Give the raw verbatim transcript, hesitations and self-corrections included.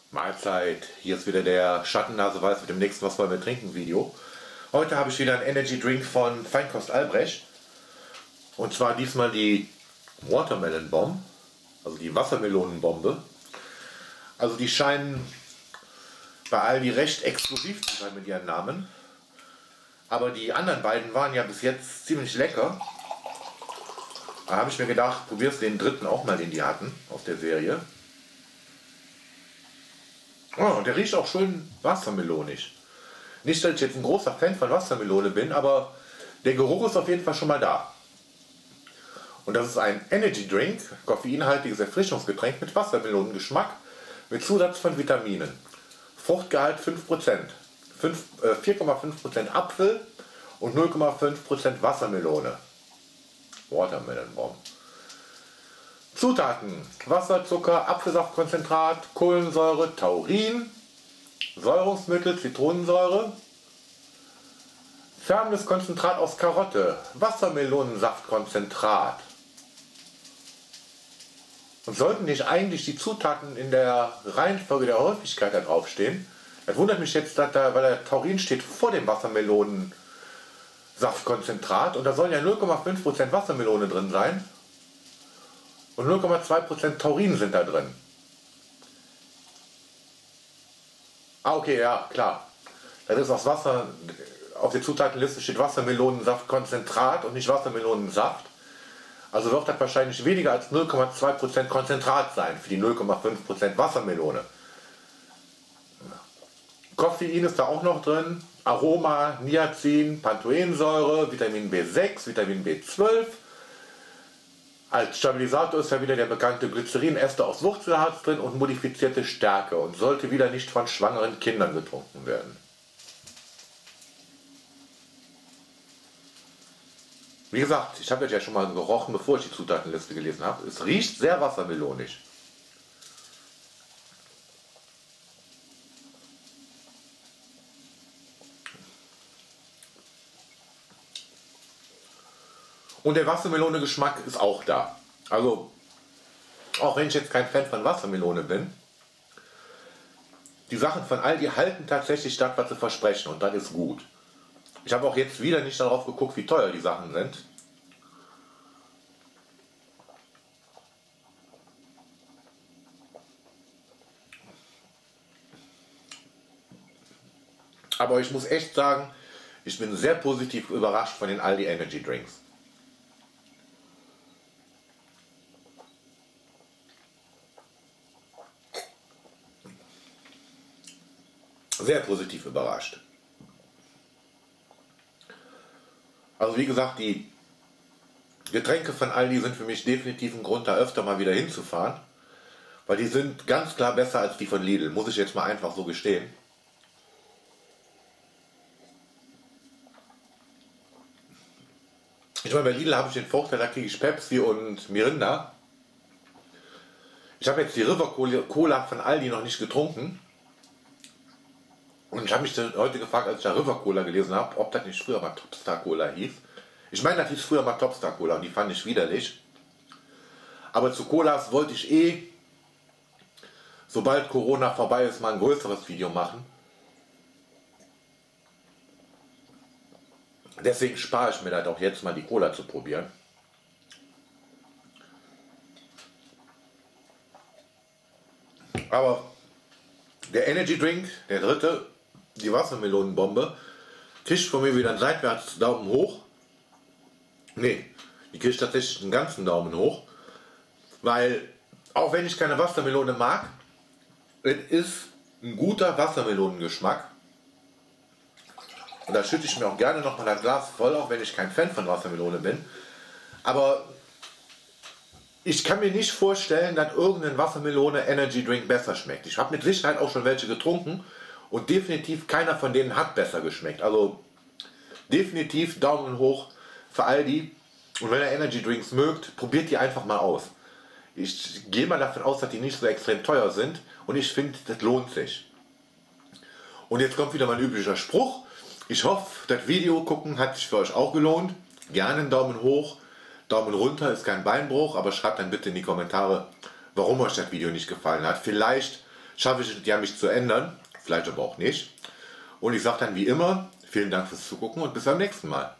Mahlzeit, hier ist wieder der Schattennaseweiß mit dem nächsten Was wollen wir trinken Video. Heute habe ich wieder einen Energy Drink von Feinkost Albrecht. Und zwar diesmal die Watermelon Bomb, also die Wassermelonenbombe. Also die scheinen bei Aldi recht exklusiv zu sein mit ihren Namen. Aber die anderen beiden waren ja bis jetzt ziemlich lecker. Da habe ich mir gedacht, probierst den dritten auch mal, den die hatten aus der Serie. Oh, der riecht auch schön wassermelonisch. Nicht, dass ich jetzt ein großer Fan von Wassermelone bin, aber der Geruch ist auf jeden Fall schon mal da. Und das ist ein Energy Drink, koffeinhaltiges Erfrischungsgetränk mit Wassermelonengeschmack, mit Zusatz von Vitaminen. Fruchtgehalt fünf Prozent, vier Komma fünf Prozent Apfel und null Komma fünf Prozent Wassermelone. Watermelon Bomb. Zutaten: Wasser, Zucker, Apfelsaftkonzentrat, Kohlensäure, Taurin, Säurungsmittel, Zitronensäure, färbendes Konzentrat aus Karotte, Wassermelonensaftkonzentrat. Und sollten nicht eigentlich die Zutaten in der Reihenfolge der Häufigkeit da draufstehen? Das wundert mich jetzt, dass da, weil der Taurin steht vor dem Wassermelonensaftkonzentrat und da sollen ja null Komma fünf Prozent Wassermelone drin sein. Und null Komma zwei Prozent Taurin sind da drin. Ah, okay, ja, klar. Das ist aus Wasser, auf der Zutatenliste steht Wassermelonensaftkonzentrat und nicht Wassermelonensaft. Also wird das wahrscheinlich weniger als null Komma zwei Prozent Konzentrat sein für die null Komma fünf Prozent Wassermelone. Koffein ist da auch noch drin, Aroma, Niacin, Panthoensäure, Vitamin B sechs, Vitamin B zwölf. Als Stabilisator ist ja wieder der bekannte Glycerin-Ester aus Wurzelharz drin und modifizierte Stärke und sollte wieder nicht von schwangeren Kindern getrunken werden. Wie gesagt, ich habe jetzt ja schon mal gerochen, bevor ich die Zutatenliste gelesen habe. Es riecht sehr wassermelonisch. Und der Wassermelone-Geschmack ist auch da. Also, auch wenn ich jetzt kein Fan von Wassermelone bin, die Sachen von Aldi halten tatsächlich das, was sie versprechen, und das ist gut. Ich habe auch jetzt wieder nicht darauf geguckt, wie teuer die Sachen sind. Aber ich muss echt sagen, ich bin sehr positiv überrascht von den Aldi Energy Drinks. Sehr positiv überrascht. Also wie gesagt, die Getränke von Aldi sind für mich definitiv ein Grund, da öfter mal wieder hinzufahren, weil die sind ganz klar besser als die von Lidl, muss ich jetzt mal einfach so gestehen. Ich meine, bei Lidl habe ich den Vorteil, da kriege ich Pepsi und Mirinda. Ich habe jetzt die River Cola von Aldi noch nicht getrunken. Und ich habe mich heute gefragt, als ich da River Cola gelesen habe, ob das nicht früher mal Topstar Cola hieß. Ich meine, das hieß früher mal Topstar Cola und die fand ich widerlich. Aber zu Colas wollte ich eh, sobald Corona vorbei ist, mal ein größeres Video machen. Deswegen spare ich mir das auch jetzt mal, die Cola zu probieren. Aber der Energy Drink, der dritte, die Wassermelonenbombe, kriegt von mir wieder einen seitwärts Daumen hoch. Ne, die kriegt tatsächlich einen ganzen Daumen hoch. Weil, auch wenn ich keine Wassermelone mag, es ist ein guter Wassermelonengeschmack. Und da schütte ich mir auch gerne noch mal das Glas voll, auch wenn ich kein Fan von Wassermelone bin. Aber ich kann mir nicht vorstellen, dass irgendein Wassermelone Energy Drink besser schmeckt. Ich habe mit Sicherheit auch schon welche getrunken und definitiv keiner von denen hat besser geschmeckt. Also definitiv Daumen hoch für Aldi. Und wenn ihr Energy Drinks mögt, probiert die einfach mal aus. Ich gehe mal davon aus, dass die nicht so extrem teuer sind und ich finde, das lohnt sich. Und jetzt kommt wieder mein üblicher Spruch. Ich hoffe, das Video gucken hat sich für euch auch gelohnt. Gerne einen Daumen hoch. Daumen runter ist kein Beinbruch, aber schreibt dann bitte in die Kommentare, warum euch das Video nicht gefallen hat. Vielleicht schaffe ich es ja, mich zu ändern. Vielleicht aber auch nicht. Und ich sage dann wie immer, vielen Dank fürs Zugucken und bis beim nächsten Mal.